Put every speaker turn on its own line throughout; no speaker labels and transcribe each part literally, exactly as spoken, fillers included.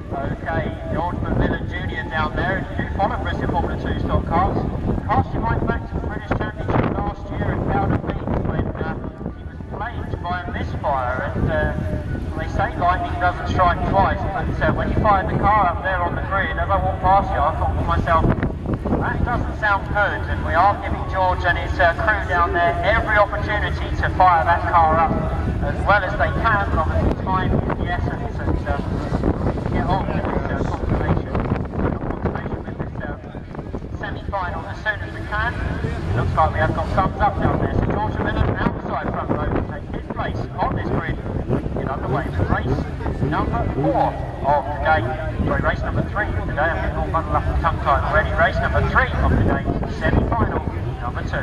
Okay, George McMillan Junior down there. Did you follow Bristol Formula two stock cars? Cast your mind back to the British Championship last year at Cowden Beach when uh, he was plagued by a misfire, and uh, they say lightning doesn't strike twice, but uh, when you fired the car up there on the grid, as I walked past you, I thought to myself, that doesn't sound good, and we are giving George and his uh, crew down there every opportunity to fire that car up as well as they can. Obviously time is the essence, and uh, get on with this uh, confirmation, confirmation with this uh, semi-final as soon as we can. It looks like we have got thumbs up down there, so George McMillan outside front row to take his place on this grid. Get underway with race number four of the day. Sorry, race number three of the day. I'm getting all muddled up with tongue time already. Race number three of the day, semi-final number two.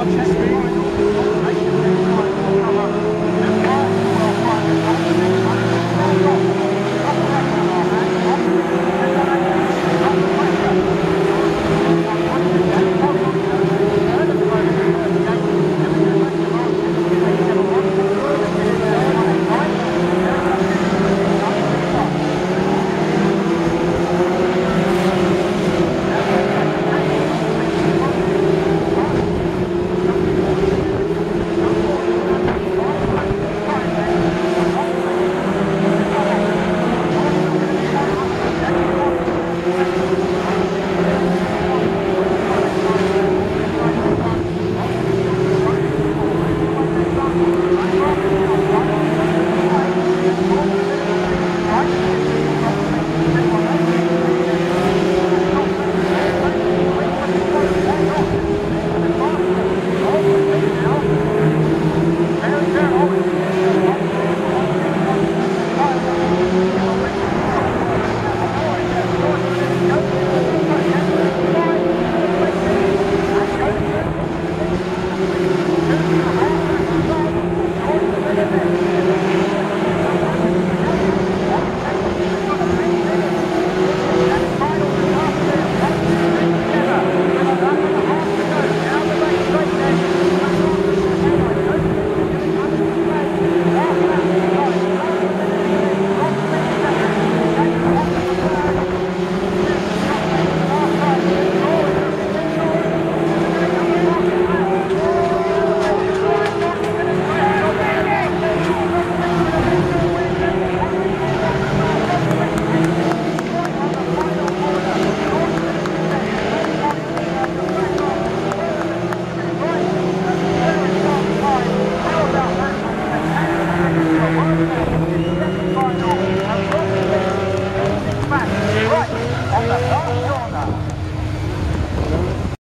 Chester